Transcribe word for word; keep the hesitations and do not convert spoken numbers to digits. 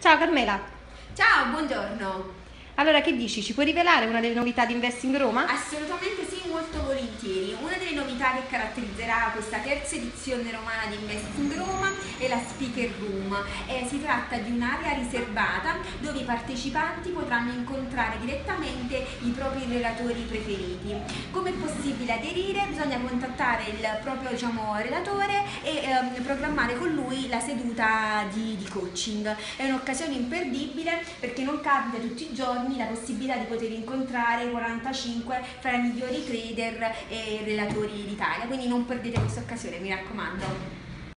Ciao Carmela, Ciao, buongiorno. allora che dici? Ci puoi rivelare una delle novità di Investing Roma? Assolutamente sì, molto volentieri. Una delle novità che caratterizzerà questa terza edizione romana di Investing Roma è la Speaker Room. Eh, si tratta di un'area riservata dove i partecipanti potranno incontrare direttamente i propri relatori preferiti. Come è possibile aderire? Bisogna contattare il proprio diciamo, relatore e ehm, programmare con lui la seduta di, di coaching. È un'occasione imperdibile perché non capita tutti i giorni la possibilità di poter incontrare quarantacinque fra i migliori trader e relatori d'Italia, quindi non perdete questa occasione, mi raccomando.